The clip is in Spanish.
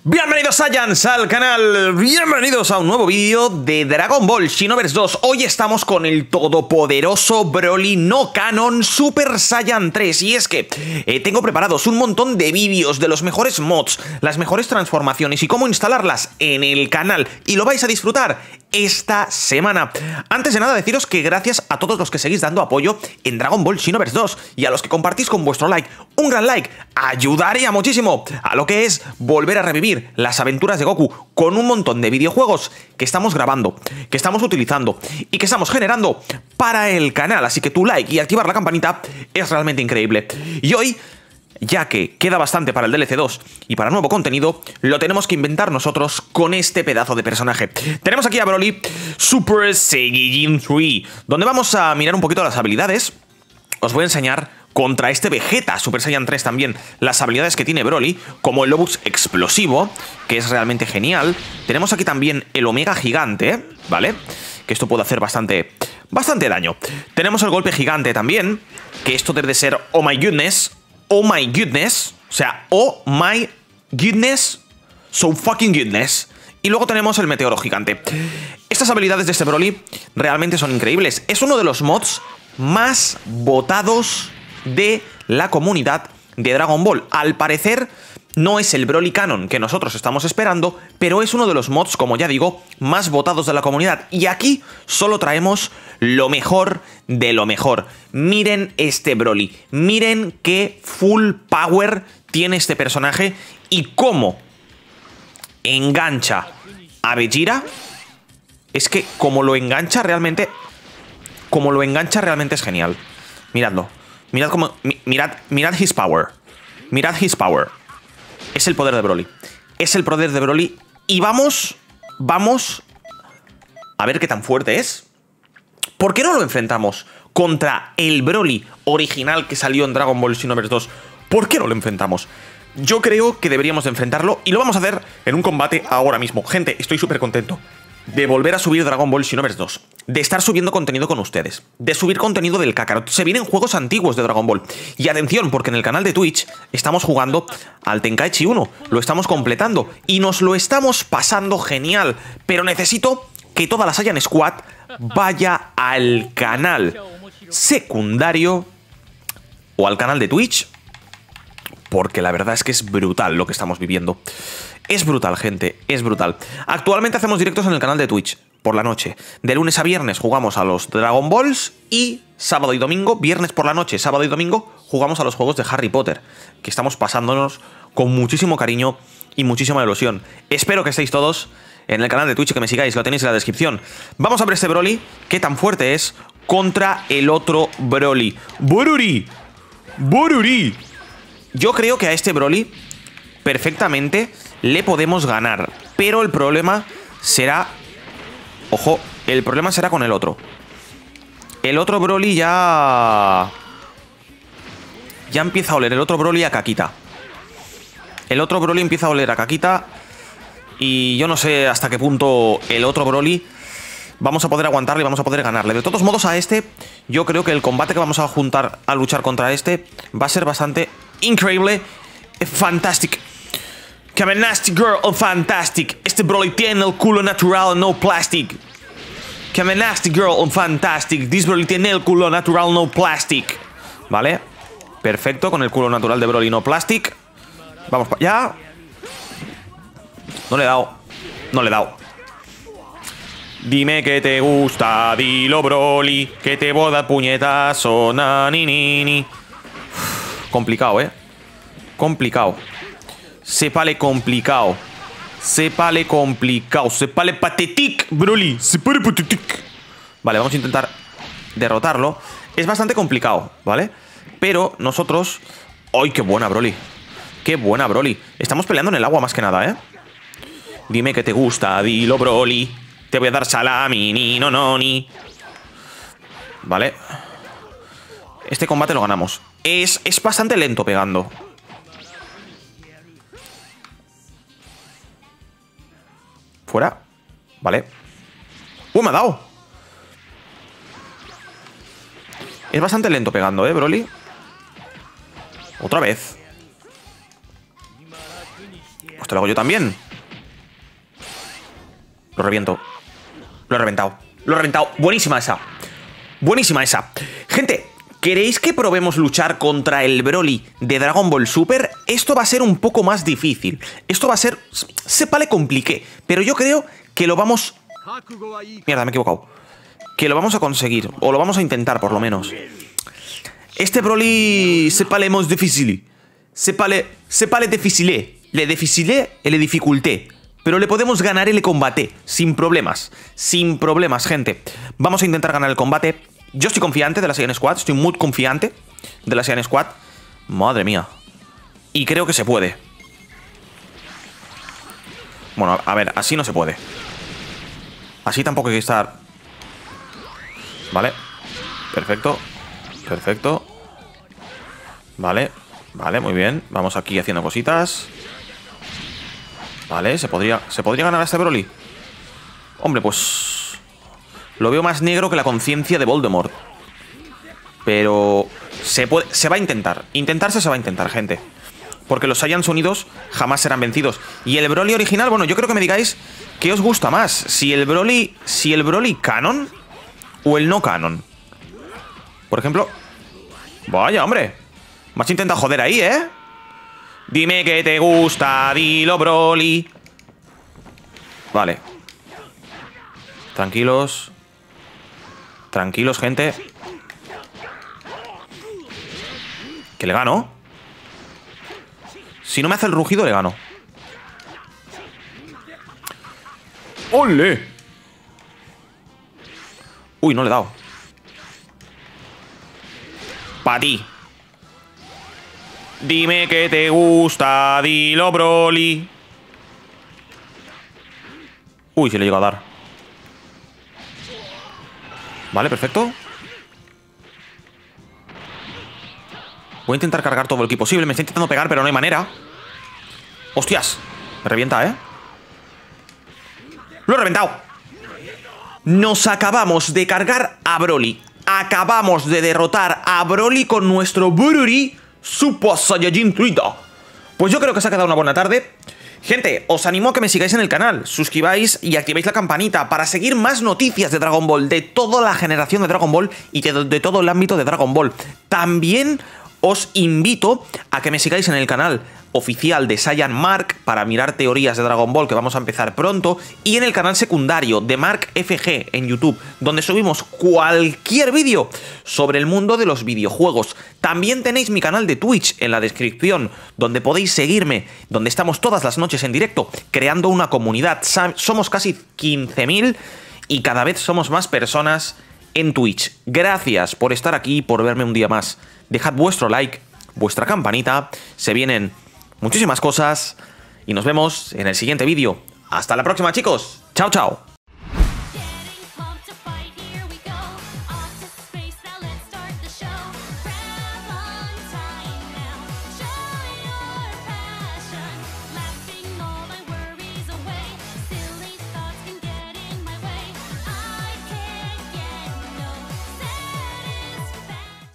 Bienvenidos Saiyans al canal, bienvenidos a un nuevo vídeo de Dragon Ball Xenoverse 2. Hoy estamos con el todopoderoso Broly no canon Super Saiyan 3. Y es que tengo preparados un montón de vídeos de los mejores mods, las mejores transformaciones y cómo instalarlas en el canal. Y lo vais a disfrutar esta semana. Antes de nada deciros que gracias a todos los que seguís dando apoyo en Dragon Ball Xenoverse 2 y a los que compartís con vuestro like, un gran like ayudaría muchísimo a lo que es volver a revivir las aventuras de Goku con un montón de videojuegos que estamos grabando, que estamos utilizando y que estamos generando para el canal. Así que tu like y activar la campanita es realmente increíble. Y hoy, ya que queda bastante para el DLC 2 y para nuevo contenido, lo tenemos que inventar nosotros con este pedazo de personaje. Tenemos aquí a Broly Super Saiyajin 3, donde vamos a mirar un poquito las habilidades. Os voy a enseñar contra este Vegeta Super Saiyan 3 también las habilidades que tiene Broly, como el Lobux explosivo, que es realmente genial. Tenemos aquí también el Omega gigante, ¿vale? Que esto puede hacer bastante daño. Tenemos el golpe gigante también, que esto debe de ser oh my goodness, o sea, oh my goodness, so fucking goodness. Y luego tenemos el meteoro gigante. Estas habilidades de este Broly realmente son increíbles. Es uno de los mods más votados de la comunidad de Dragon Ball. Al parecer no es el Broly canon que nosotros estamos esperando, pero es uno de los mods, como ya digo, más votados de la comunidad. Y aquí solo traemos lo mejor de lo mejor. Miren este Broly, miren qué full power tiene este personaje y cómo engancha a Vegeta. Es que como lo engancha realmente es genial. Miradlo. Mirad cómo. Mirad his power. Mirad his power. Es el poder de Broly. Es el poder de Broly. Y vamos a ver qué tan fuerte es. ¿Por qué no lo enfrentamos contra el Broly original que salió en Dragon Ball Xenoverse 2? ¿Por qué no lo enfrentamos? Yo creo que deberíamos de enfrentarlo y lo vamos a hacer en un combate ahora mismo. Gente, estoy súper contento de volver a subir Dragon Ball Xenoverse 2, de estar subiendo contenido con ustedes, de subir contenido del Kakarot. Se vienen juegos antiguos de Dragon Ball. Y atención, porque en el canal de Twitch estamos jugando al Tenkaichi 1, lo estamos completando y nos lo estamos pasando genial. Pero necesito que toda la Saiyan Squad vaya al canal secundario o al canal de Twitch, porque la verdad es que es brutal lo que estamos viviendo. Es brutal, gente, es brutal. Actualmente hacemos directos en el canal de Twitch por la noche. De lunes a viernes jugamos a los Dragon Balls y sábado y domingo, viernes por la noche, sábado y domingo, jugamos a los juegos de Harry Potter, que estamos pasándonos con muchísimo cariño y muchísima ilusión. Espero que estéis todos en el canal de Twitch, que me sigáis, lo tenéis en la descripción. Vamos a ver este Broly, qué tan fuerte es contra el otro Broly. ¡Boruri! ¡Boruri! Yo creo que a este Broly perfectamente le podemos ganar, pero el problema será... Ojo, el problema será con el otro. El otro Broly ya empieza a oler, el otro Broly a caquita. El otro Broly empieza a oler a caquita y yo no sé hasta qué punto el otro Broly vamos a poder aguantarle y vamos a poder ganarle. De todos modos, a este, yo creo que el combate que vamos a juntar a luchar contra este va a ser bastante increíble. Fantastic. Que me nasty girl, oh fantastic. Este Broly tiene el culo natural, no plastic. Que me nasty girl, oh fantastic. This Broly tiene el culo natural, no plastic. Vale, perfecto, con el culo natural de Broly, no plastic. Vamos para allá. No le he dado. No le he dado. Dime que te gusta, dilo Broly, que te voy a dar puñetazo, naninini. Complicado, complicado. Sepale complicado. Sepale complicado. Sepale patétique, Broly. Sepale patétique. Vale, vamos a intentar derrotarlo. Es bastante complicado, ¿vale? Pero nosotros... ¡Ay, qué buena, Broly! ¡Qué buena, Broly! Estamos peleando en el agua más que nada, Dime que te gusta, dilo, Broly. Te voy a dar salami, ni no, no, ni. Vale. Este combate lo ganamos. Es bastante lento pegando. Fuera. Vale. Me ha dado. Es bastante lento pegando, Broly. Otra vez. pues te lo hago yo también. Lo reviento. Lo he reventado. Lo he reventado. Buenísima esa. Buenísima esa. Gente, ¿queréis que probemos luchar contra el Broly de Dragon Ball Super? Esto va a ser un poco más difícil. Esto va a ser... Sepa, le compliqué. Pero yo creo que lo vamos... Mierda, me he equivocado. Que lo vamos a conseguir. O lo vamos a intentar, por lo menos. Este Broly... Sepa, le hemos difícil. Sepa, le dificilé. Le dificilé y le dificulté. Pero le podemos ganar y le combate. Sin problemas. Sin problemas, gente. Vamos a intentar ganar el combate. Yo estoy confiante de la Saiyan Squad. Estoy muy confiante de la Saiyan Squad. Madre mía. Y creo que se puede. Bueno, a ver, así no se puede. Así tampoco hay que estar... Vale. Perfecto. Perfecto. Vale. Vale, muy bien. Vamos aquí haciendo cositas. Vale, ¿se podría ganar a este Broly? Hombre, pues... Lo veo más negro que la conciencia de Voldemort. Pero... Se va a intentar. Intentarse se va a intentar, gente. Porque los Saiyans unidos jamás serán vencidos. Y el Broly original, bueno, yo creo que me digáis qué os gusta más. Si el Broly canon o el no canon. Por ejemplo... Vaya, hombre. Más intenta joder ahí, ¿eh? Dime que te gusta, dilo, Broly. Vale. Tranquilos. Tranquilos, gente. Que le gano. Si no me hace el rugido, le gano. ¡Ole! Uy, no le he dado. Pa' ti. Dime que te gusta, dilo, Broly. Uy, se le llegó a dar. Vale, perfecto. Voy a intentar cargar todo el ki posible. Me está intentando pegar, pero no hay manera. ¡Hostias! Me revienta, ¿eh? ¡Lo he reventado! Nos acabamos de cargar a Broly. Acabamos de derrotar a Broly con nuestro Broly Super Saiyajin 3. Pues yo creo que se ha quedado una buena tarde. Gente, os animo a que me sigáis en el canal, suscribáis y activéis la campanita para seguir más noticias de Dragon Ball, de toda la generación de Dragon Ball y de todo el ámbito de Dragon Ball. También os invito a que me sigáis en el canal oficial de Saiyan Mark para mirar teorías de Dragon Ball, que vamos a empezar pronto, y en el canal secundario de Mark FG en YouTube, donde subimos cualquier vídeo sobre el mundo de los videojuegos. También tenéis mi canal de Twitch en la descripción, donde podéis seguirme, donde estamos todas las noches en directo, creando una comunidad. Somos casi 15.000 y cada vez somos más personas en Twitch. Gracias por estar aquí, por verme un día más. Dejad vuestro like, vuestra campanita, se vienen muchísimas cosas y nos vemos en el siguiente vídeo. Hasta la próxima, chicos. Chao, chao.